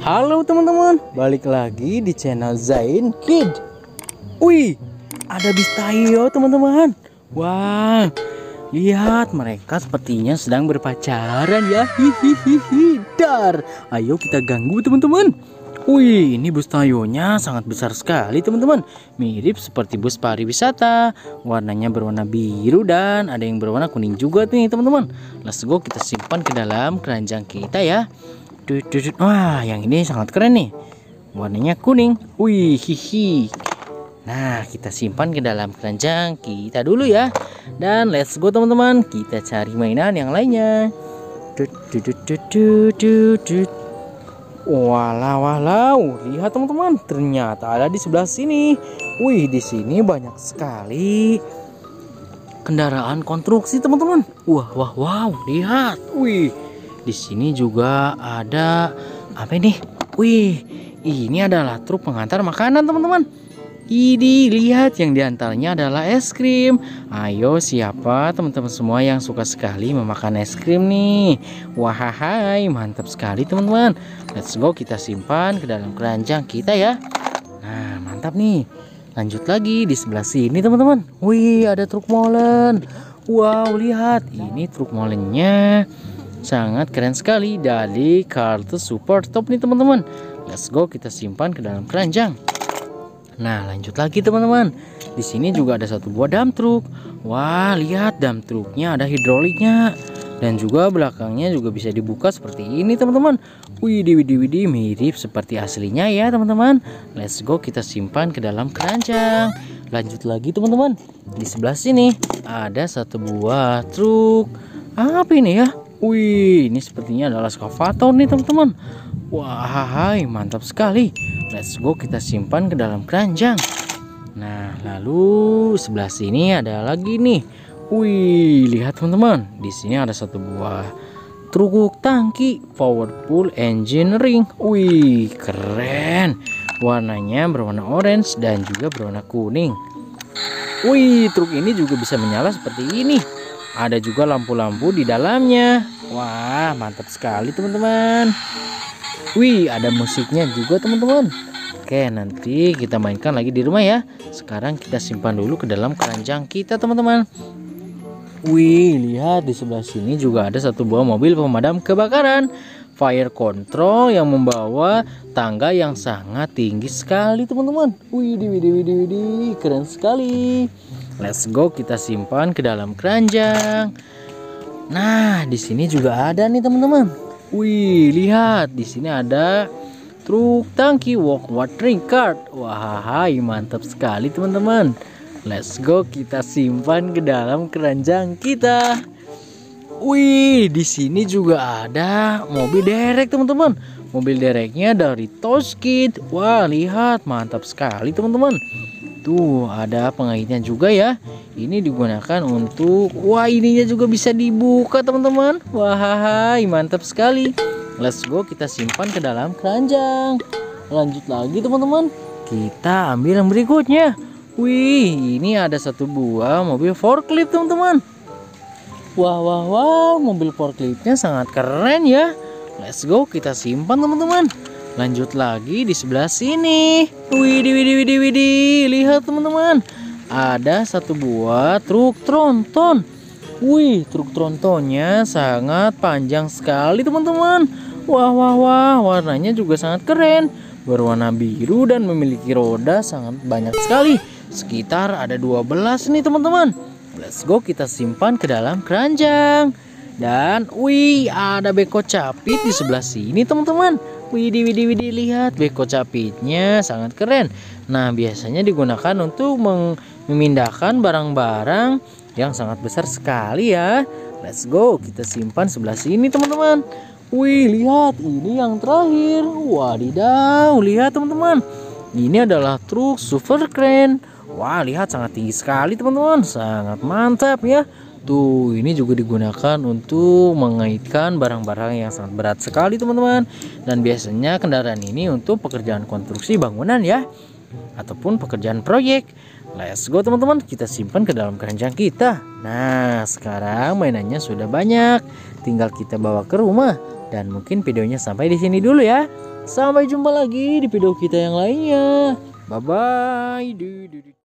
Halo teman-teman, balik lagi di channel Zain Kid. Wih, ada bis tayo teman-teman. Wah, lihat mereka sepertinya sedang berpacaran ya. Hihihi, dar. Ayo kita ganggu teman-teman. Wih, ini bus tayonya sangat besar sekali teman-teman. Mirip seperti bus pariwisata. Warnanya berwarna biru dan ada yang berwarna kuning juga nih teman-teman. Let's go, kita simpan ke dalam keranjang kita ya. Wah, yang ini sangat keren nih. Warnanya kuning. Wih, hihi. Nah, kita simpan ke dalam keranjang kita dulu ya. Dan let's go teman-teman, kita cari mainan yang lainnya. Walau, lihat teman-teman, ternyata ada di sebelah sini. Wih, di sini banyak sekali kendaraan konstruksi teman-teman. Wow, lihat. Wih, di sini juga ada apa ini? Wih, ini adalah truk pengantar makanan teman-teman. Ini lihat, yang diantaranya adalah es krim. Ayo, siapa teman-teman semua yang suka sekali memakan es krim nih? Wahai, mantap sekali teman-teman. Let's go, kita simpan ke dalam keranjang kita ya. Nah, mantap nih. Lanjut lagi di sebelah sini teman-teman. Wih, ada truk molen. Wow, lihat, ini truk molennya sangat keren sekali dari kartu support top nih teman-teman. Let's go, kita simpan ke dalam keranjang. Nah, lanjut lagi teman-teman. Di sini juga ada satu buah dump truk. Wah, lihat, dump truknya ada hidroliknya dan juga belakangnya juga bisa dibuka seperti ini teman-teman. Widih, mirip seperti aslinya ya teman-teman. Let's go, kita simpan ke dalam keranjang. Lanjut lagi teman-teman. Di sebelah sini ada satu buah truk. Apa ini ya? Wih, ini sepertinya adalah ekskavator nih teman-teman. Wah, mantap sekali. Let's go, kita simpan ke dalam keranjang. Nah, lalu sebelah sini ada lagi nih. Wih, lihat teman-teman. Di sini ada satu buah truk tangki powerful engineering. Wih, keren. Warnanya berwarna orange dan juga berwarna kuning. Wih, truk ini juga bisa menyala seperti ini. Ada juga lampu-lampu di dalamnya. Wah, mantap sekali teman-teman. Wih, ada musiknya juga teman-teman. Oke, nanti kita mainkan lagi di rumah ya. Sekarang kita simpan dulu ke dalam keranjang kita teman-teman. Wih, lihat, di sebelah sini juga ada satu buah mobil pemadam kebakaran fire control yang membawa tangga yang sangat tinggi sekali teman-teman. Widih, keren sekali. Let's go, kita simpan ke dalam keranjang. Nah, di sini juga ada nih teman-teman. Wih, lihat, di sini ada truk tangki walk watering cart. Wah, mantap sekali teman-teman. Let's go, kita simpan ke dalam keranjang kita. Wih, di sini juga ada mobil derek teman-teman. Mobil dereknya dari Toskid. Wah, lihat, mantap sekali teman-teman. Tuh, ada pengaitnya juga ya. Ini digunakan untuk, wah, ininya juga bisa dibuka teman-teman. Wah, mantap sekali. Let's go, kita simpan ke dalam keranjang. Lanjut lagi teman-teman. Kita ambil yang berikutnya. Wih, ini ada satu buah mobil forklift teman-teman. Wah, mobil forkliftnya sangat keren ya. Let's go, kita simpan teman-teman. Lanjut lagi di sebelah sini. Widih, lihat teman-teman. Ada satu buah truk tronton. Wih, truk trontonnya sangat panjang sekali teman-teman. Wah, warnanya juga sangat keren. Berwarna biru dan memiliki roda sangat banyak sekali. Sekitar ada 12 nih teman-teman. Let's go, kita simpan ke dalam keranjang. Dan wih, ada beko capit di sebelah sini teman-teman. Widih, lihat, beko capitnya sangat keren. Nah, biasanya digunakan untuk memindahkan barang-barang yang sangat besar sekali ya. Let's go, kita simpan sebelah sini teman-teman. Wih, lihat, ini yang terakhir. Wadidaw, lihat teman-teman. Ini adalah truk super keren. Wah, lihat, sangat tinggi sekali teman-teman. Sangat mantap ya. Tuh, ini juga digunakan untuk mengaitkan barang-barang yang sangat berat sekali teman-teman. Dan biasanya kendaraan ini untuk pekerjaan konstruksi bangunan ya, ataupun pekerjaan proyek. Let's go teman-teman, kita simpan ke dalam keranjang kita. Nah, sekarang mainannya sudah banyak, tinggal kita bawa ke rumah. Dan mungkin videonya sampai di sini dulu ya. Sampai jumpa lagi di video kita yang lainnya. Bye bye.